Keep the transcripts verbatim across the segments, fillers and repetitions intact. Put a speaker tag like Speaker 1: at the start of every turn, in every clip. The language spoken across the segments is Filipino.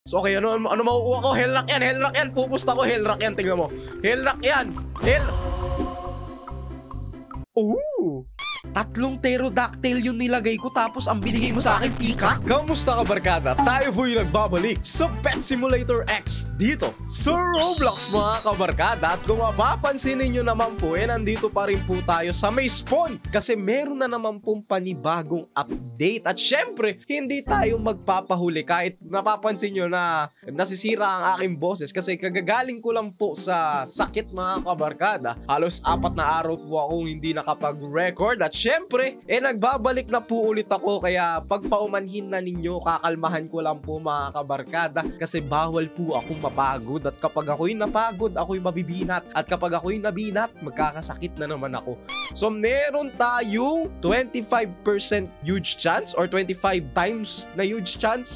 Speaker 1: So okay, ano, ano makukuha ko? Hellrock yan, Hellrock yan. Pupusta ko, Hellrock yan. Tingnan mo. Hellrock yan. Hell... Ooh! Tatlong pterodactyl yung nilagay ko tapos ang binigay mo sa akin, peacock? Kamusta kabarkada? Tayo po'y nagbabalik sa Pet Simulator X dito sa Roblox mga kabarkada. At kung mapapansin ninyo naman po, eh nandito pa rin po tayo sa may spawn kasi meron na naman pong panibagong update. At syempre, hindi tayo magpapahuli kahit napapansin nyo na nasisira ang aking boses kasi kagagaling ko lang po sa sakit mga kabarkada. Halos apat na araw po akong hindi nakapag-record. At syempre, eh nagbabalik na po ulit ako kaya pagpaumanhin na ninyo, kakalmahan ko lang po mga kabarkada kasi bawal po akong mapagod at kapag ako'y napagod, ako'y mabibinat at kapag ako'y nabinat, magkakasakit na naman ako. So meron tayong twenty-five percent huge chance or twenty-five times na huge chance.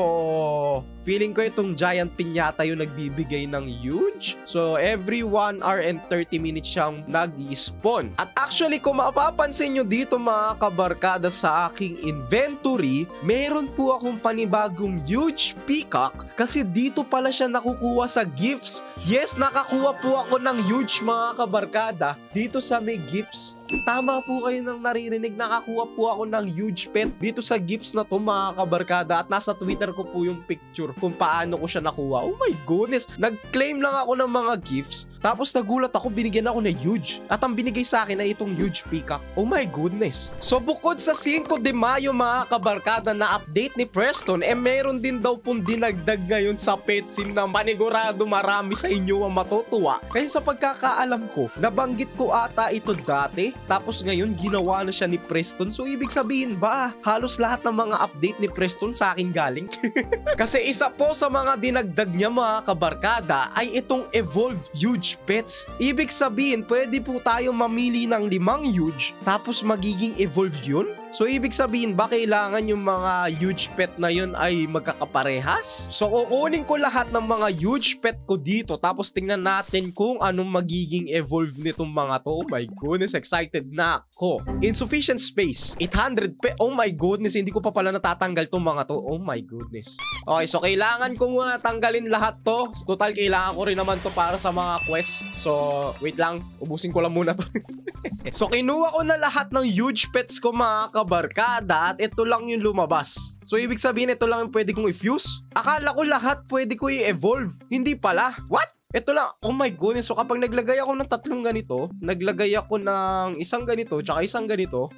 Speaker 1: So feeling ko itong giant piñata yung nagbibigay ng huge. So every one hour and thirty minutes siyang nag-spawn. At actually kung mapapansin nyo dito mga kabarkada sa aking inventory, meron po akong panibagong huge peacock kasi dito pala siya nakukuha sa gifts. Yes, nakakuha po ako ng huge mga kabarkada dito sa may gifts. Tama po kayo nang naririnig, nakakuha po ako ng huge pet dito sa gifts na to mga kabarkada at nasa Twitter ko po yung picture kung paano ko siya nakuha. Oh my goodness, nag-claim lang ako ng mga gifts tapos nagulat ako, binigyan ako ng huge at ang binigay sa akin ay itong huge peacock. Oh my goodness. So bukod sa Cinco de Mayo mga kabarkada na update ni Preston, eh meron din daw pong dinagdag ngayon sa pet sim na panigurado marami sa inyo ang matutuwa. Kaya sa pagkakaalam ko, nabanggit ko ata ito dati tapos ngayon ginawa na siya ni Preston. So ibig sabihin ba halos lahat ng mga update ni Preston sa akin galing? Kasi isa po sa mga dinagdag niya mga kabarkada ay itong evolve huge pets. Ibig sabihin pwede po tayo mamili ng limang huge tapos magiging evolve yun. So ibig sabihin ba kailangan yung mga huge pet na yun ay magkakaparehas? So kukunin ko lahat ng mga huge pet ko dito tapos tingnan natin kung anong magiging evolve nitong mga to. Oh my goodness, excited na ako. Insufficient space, eight hundred pe. Oh my goodness, hindi ko pa pala natatanggal tong mga to. Oh my goodness. Okay, so kailangan ko muna tanggalin lahat to. Total, kailangan ko rin naman to para sa mga quest. So wait lang, ubusin ko lang muna to. So kinuha ko na lahat ng huge pets ko mga kabarkada at ito lang yung lumabas. So ibig sabihin ito lang yung pwede kong i-fuse? Akala ko lahat pwede ko i-evolve. Hindi pala. What? Ito lang. Oh my goodness. So kapag naglagay ako ng tatlong ganito, naglagay ako ng isang ganito tsaka isang ganito.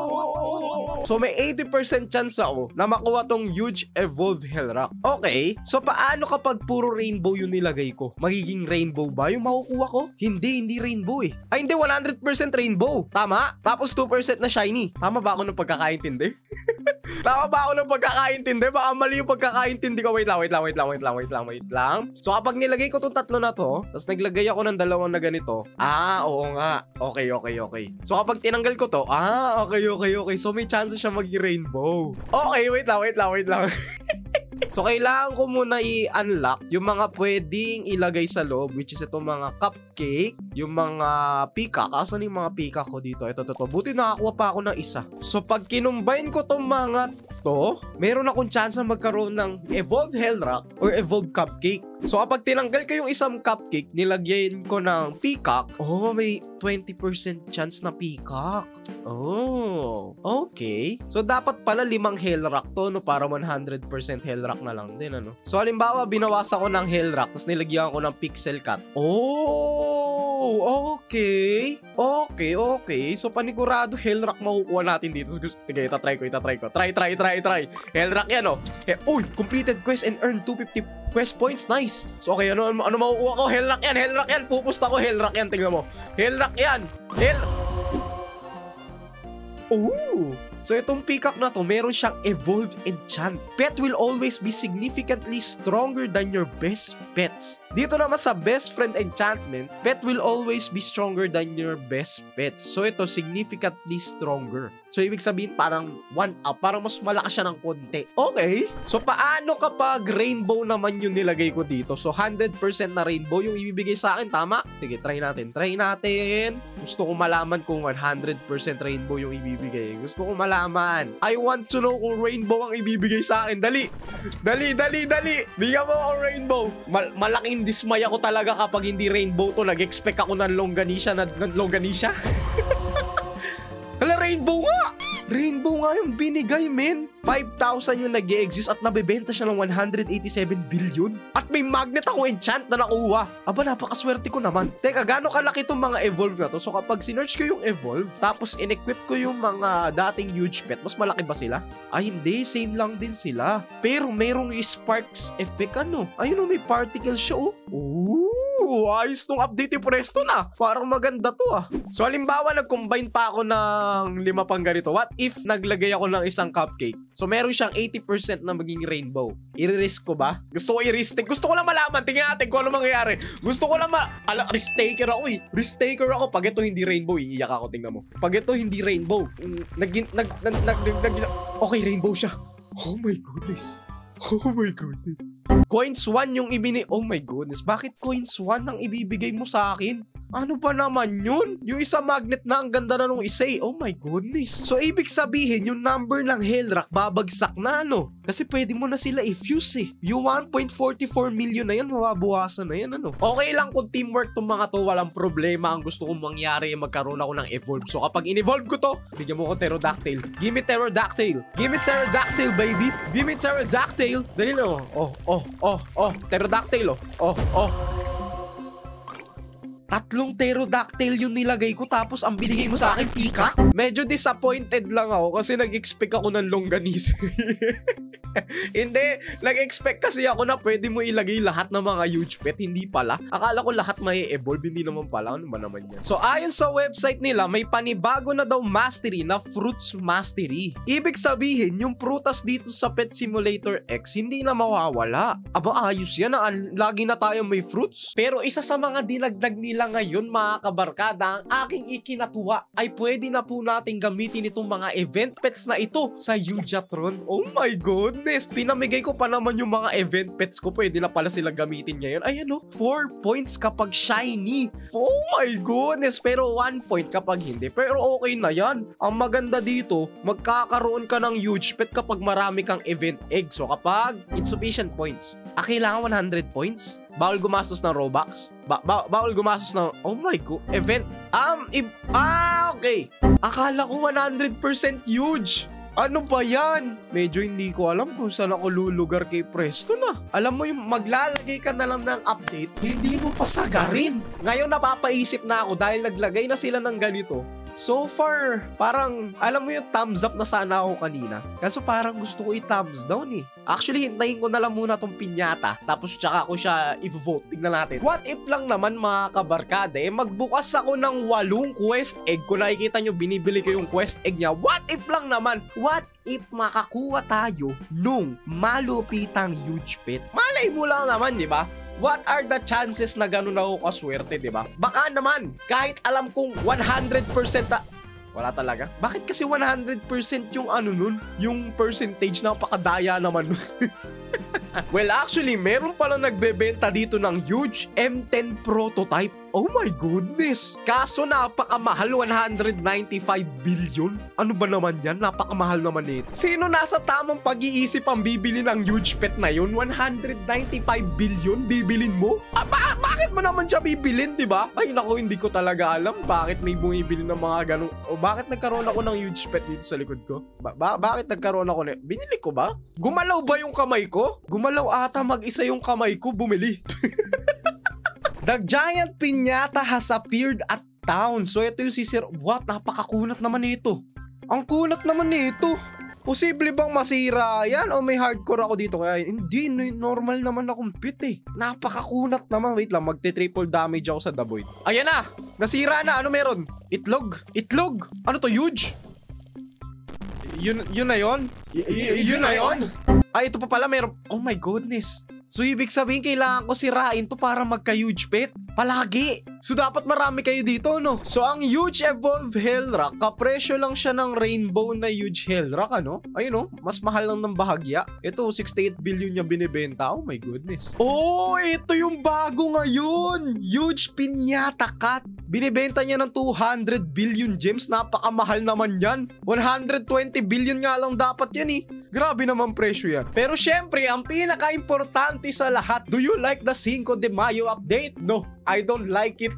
Speaker 1: Oh! So may eighty percent chance ako na makuha tong huge evolve Hellrock. Okay. So paano kapag puro rainbow yung nilagay ko? Magiging rainbow ba yung makukuha ko? Hindi, hindi rainbow eh. Ay hindi, one hundred percent rainbow. Tama? Tapos two percent na shiny. Tama ba ako ng pagkakaintindi? Tama ba ako ng pagkakaintindi? Baka mali yung pagkakaintindi ko. Wait lang, wait lang, wait lang, wait lang, wait lang, wait lang. So kapag nilagay ko tong tatlo na to, tapos naglagay ako ng dalawang na ganito. Ah, oo nga. Okay, okay, okay. So kapag tinanggal ko to, ah, okay, okay, okay. So may chance siya maging rainbow. Okay, wait lang, wait lang, wait lang. So kailangan ko muna i-unlock yung mga pwedeng ilagay sa loob, which is itong mga cupcake, yung mga peacock. Asan yung mga peacock ko dito? Ito, ito, ito. Buti nakakuha pa ako ng isa. So pag kinumbine ko tong mga to, meron akong chance na magkaroon ng evolved Hellrock or evolved cupcake. So kapag tinanggal ko yung isang cupcake, nilagyan ko ng peacock, oh, may twenty percent chance na peacock. Oh, okay. So dapat pala limang Hellrock to, no, para one hundred percent Hellrock na lang din, ano. So halimbawa, binawasan ko ng Hellrock, tapos nilagyan ko ng pixel cut. Oh, okay. Okay, okay. So panigurado Hellrock makukuha natin dito. Sige, itatry ko, itatry ko. Try, try, try, try. Hellrock yan, oh. Eh, uy, completed quest and earn two hundred fifty quest points. Nice. So okay, ano, ano makukuha ko? Hellrock yan, Hellrock yan. Pupusta ko, Hellrock yan. Tingnan mo. Hellrock yan. Hell... Oh! So itong peacock na to, meron siyang evolve enchant. Pet will always be significantly stronger than your best pets. Dito naman sa best friend enchantment, pet will always be stronger than your best pets. So ito, significantly stronger. So ibig sabihin parang one up, parang mas malakas siya ng konti. Okay. So paano kapag rainbow naman yung nilagay ko dito? So one hundred percent na rainbow yung ibibigay sa akin, tama? Sige, try natin. Try natin. Gusto ko malaman kung one hundred percent rainbow yung ibibigay. Gusto ko malaman. I want to know kung rainbow ang ibibigay sa akin. Dali. Dali, dali, dali. Bigyan mo ako rainbow. Mal malaking dismay ako talaga kapag hindi rainbow to. Nag-expect ako ng longganisya na ng longganisya. Hala, rainbow nga! Rainbow nga yung binigay, men. five thousand yung nag-e-exist at nabebenta siya ng one hundred eighty-seven billion. At may magnet ako enchant na nakuha. Aba, napakaswerte ko naman. Teka, gaano kalaki itong mga evolve na to? So kapag sinerch ko yung evolve, tapos in-equip ko yung mga dating huge pet, mas malaki ba sila? Ay, hindi. Same lang din sila. Pero merong sparks effect, ano? Ayun, may particle siya, oh. Ooh, ayos tong update yung presto na. Parang maganda to, ah. So halimbawa, nag-combine pa ako ng lima pang ganito. What if naglagay ako ng isang cupcake? So meron siyang eighty percent na maging rainbow. I-risk ko ba? Gusto ko i-risk. Gusto ko lang malaman. Tingnan natin kung ano mangyayari. Gusto ko lang ma... Ala, risk taker ako eh. Risk taker ako. Pag ito hindi rainbow, iiyak ako. Tingnan mo. Pag ito hindi rainbow, nag... nag... nag... nag... nag... Okay, rainbow siya. Oh my goodness. Oh my goodness. Coins one yung ibini... Oh my goodness. Bakit coins one ang ibibigay mo sa akin? Ano ba naman yun? Yung isa magnet na ang ganda na nung isa eh. Oh my goodness. So ibig sabihin yung number ng Hellrock babagsak na, ano? Kasi pwede mo na sila i-fuse eh. Yung one point four four million na yan, mababawasan na yan, ano? Okay lang kung teamwork tong mga to, walang problema. Ang gusto kong mangyari ay magkaroon ako ng evolve. So kapag in-evolve ko to, bigyan mo ko pterodactyl. Give me pterodactyl. Give me pterodactyl, baby. Give me pterodactyl. Dali na, oh. Oh, oh, oh, oh. Pterodactyl, oh. Oh, oh. Tatlong pterodactyl yung nilagay ko tapos ang binigay mo sa akin, peacock? Medyo disappointed lang ako kasi nag-expect ako ng longganisa. Hindi, nag-expect kasi ako na pwede mo ilagay lahat ng mga huge pet. Hindi pala. Akala ko lahat may evolve, hindi naman pala. Ano ba naman yan? So ayon sa website nila, may panibago na daw mastery na Fruits Mastery. Ibig sabihin, yung prutas dito sa Pet Simulator X, hindi na mawawala. Aba, ayos yan. Lagi na tayo may fruits. Pero isa sa mga dinagdag nila ngayon, mga kabarkada, ang aking ikinatuwa ay pwede na po natin gamitin itong mga event pets na ito sa Yugatron. Oh my goodness! Pinamigay ko pa naman yung mga event pets ko. Pwede na pala sila gamitin ngayon. Ayan o, four points kapag shiny. Oh my goodness! Pero one point kapag hindi. Pero okay na yan. Ang maganda dito, magkakaroon ka ng huge pet kapag marami kang event egg. So kapag insufficient points, ah, kailangan one hundred points? Bawal gumastos ng Robux? Ba ba bawal gumastos ng... Oh my god. Event... Um... Ah, okay. Akala ko one hundred percent huge. Ano ba yan? Medyo hindi ko alam kung saan ako lulugar kay Presto na. Alam mo yung maglalagay ka na lang ng update, hindi mo pasagarin. Ngayon napapaisip na ako dahil naglagay na sila ng ganito. So far, parang, alam mo yung thumbs up na sana ako kanina. Kaso parang gusto ko i-thumbs down eh. Actually, hintayin ko na lang muna tong pinyata. Tapos tsaka ko siya i-vote. Tignan natin. What if lang naman mga kabarkada, eh, magbukas ako ng walong quest egg. Kung nakikita nyo, binibili ko yung quest egg niya. What if lang naman? What if makakuha tayo nung malupitang huge pet? Malay mo lang naman, di ba? What are the chances na ganun ako kaswerte, di ba? Baka naman, kahit alam kong one hundred percent na... Wala talaga. Bakit kasi one hundred percent yung ano nun? Yung percentage, napakadaya naman nun. Well, actually, meron pala nagbebenta dito ng huge M ten prototype. Oh my goodness. Kaso napakamahal, one hundred ninety-five billion. Ano ba naman yan? Napakamahal naman nito. Sino nasa tamang pag-iisip ang bibili ng huge pet na yun? one hundred ninety-five billion bibilin mo? Ah, ba bakit mo naman siya bibilin, di ba? Ay naku, hindi ko talaga alam bakit may bumibili ng mga ganong... O bakit nagkaroon ako ng huge pet dito sa likod ko? Ba ba bakit nagkaroon ako na... Binili ko ba? Gumalaw ba yung kamay ko? Gumalaw ata mag-isa yung kamay ko, bumili. The giant piñata has appeared at town. So ito yung si Sir... What? Napakakunat naman nito. Ang kunat naman nito. Posible bang masira yan? O may hardcore ako dito? Kaya hindi, normal naman akong pit eh. Napakakunat naman. Wait lang, magte-triple damage ako sa The Void. Ayan na! Nasira na. Ano meron? Itlog? Itlog? Ano to? Huge? Yun, yun na yun? Y yun na yun? Ay, ito pa pala meron. Oh my goodness. So ibig sabihin kailangan ko sirain to para magka-huge pet. Palagi. So dapat marami kayo dito, no? So ang huge evolve Hellrock, kapresyo lang siya ng rainbow na huge Hellrock, ano? Ayun, no? Mas mahal lang ng bahagya. Ito, sixty-eight billion niya binibenta. Oh my goodness. Oh, ito yung bago ngayon. Huge Piñata Cat. Binibenta niya ng two hundred billion gems. Napakamahal naman yan. one hundred twenty billion nga lang dapat yan eh. Grabe naman presyo yan. Pero syempre, ang pinaka-importante sa lahat, do you like the Cinco de Mayo update? No, I don't like it.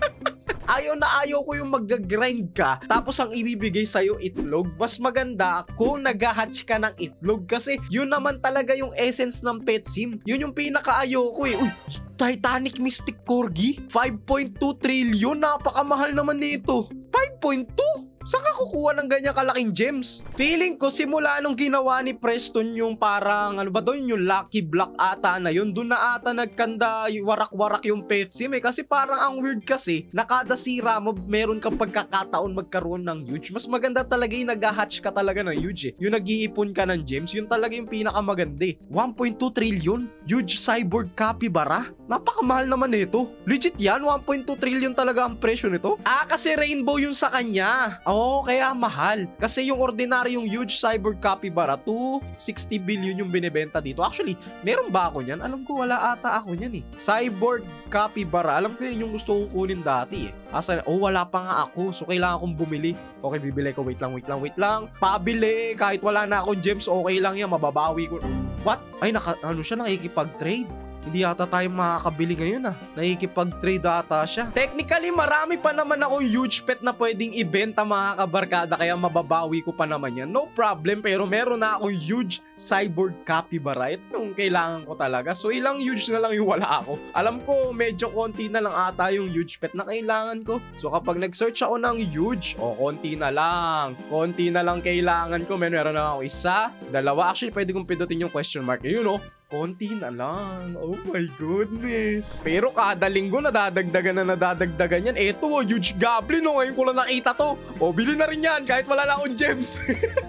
Speaker 1: Ayaw na ayaw ko yung mag-grind ka, tapos ang ibibigay sa'yo itlog. Mas maganda kung nag-hatch ka ng itlog kasi yun naman talaga yung essence ng pet sim. Yun yung pinaka-ayaw ko eh. Uy, Titanic Mystic Corgi? five point two trillion? Napakamahal naman nito. five point two? Saan ka kukuha ng ganyan kalaking gems? Feeling ko simula nung ginawa ni Preston yung parang ano ba doon, yung Lucky Block ata na yun, doon na ata nagkanda warak-warak yung pet sim eh. Kasi parang ang weird kasi, na kada sira mo meron kang pagkakataon magkaroon ng huge. Mas maganda talaga yung nag-hatch ka talaga ng huge eh. Yung nag-iipon ka ng gems, yun talaga yung pinakamaganda eh. one point two trillion? Huge cyborg capybara? Napakamahal naman nito. Legit yan, one point two trillion talaga ang presyo nito. Ah, kasi rainbow yung sa kanya. Oo, kaya mahal. Kasi yung ordinaryong huge cyborg capybara, two hundred sixty billion yung binibenta dito. Actually, meron ba ako niyan? Alam ko wala ata ako niyan eh. Cyborg capybara, alam ko yun yung gusto kong kunin dati eh. Asa, oh wala pa nga ako. So kailangan kong bumili. Okay, bibili ko. Wait lang, wait lang, wait lang. Pabili. Kahit wala na akong gems, okay lang yan. Mababawi ko. What? Ay, naka, ano siya, nakikipag-trade? Hindi ata tayo makakabili ngayon ah. Nakikipag-trade ata siya. Technically, marami pa naman akong huge pet na pwedeng ibenta mga kabarkada. Kaya mababawi ko pa naman yan. No problem. Pero meron na akong huge cyborg capybara. Ito yung kailangan ko talaga. So ilang huge na lang yung wala ako. Alam ko medyo konti na lang ata yung huge pet na kailangan ko. So kapag nag-search ako ng huge, o oh, konti na lang. Konti na lang kailangan ko. Meron na ako isa, dalawa. Actually, pwede kong pindutin yung question mark. Yun oh. Konti na lang. Oh my goodness. Pero kada linggo nadadagdagan na nadadagdagan yan. Eto oh, huge goblin oh. Ngayon ko lang nakita to. O, bili na rin yan kahit wala na akong gems.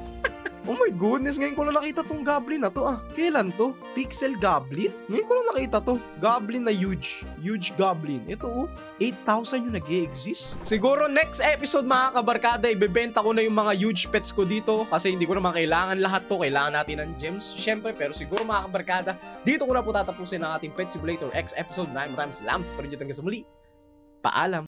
Speaker 1: Oh my goodness, ngayon ko lang nakita tong goblin na to ah. Kailan to? Pixel goblin? Ngayon ko lang nakita to. Goblin na huge. Huge goblin. Ito oh, eight thousand yung nag-e-exist. Siguro next episode mga kabarkada, ibebenta ko na yung mga huge pets ko dito. Kasi hindi ko naman kailangan lahat to. Kailangan natin ng gems. Siyempre, pero siguro mga kabarkada, dito ko na po tatapusin ang ating Pet Simulator X episode nine. Maraming salamat sa parinjit hanggang sa muli. Paalam.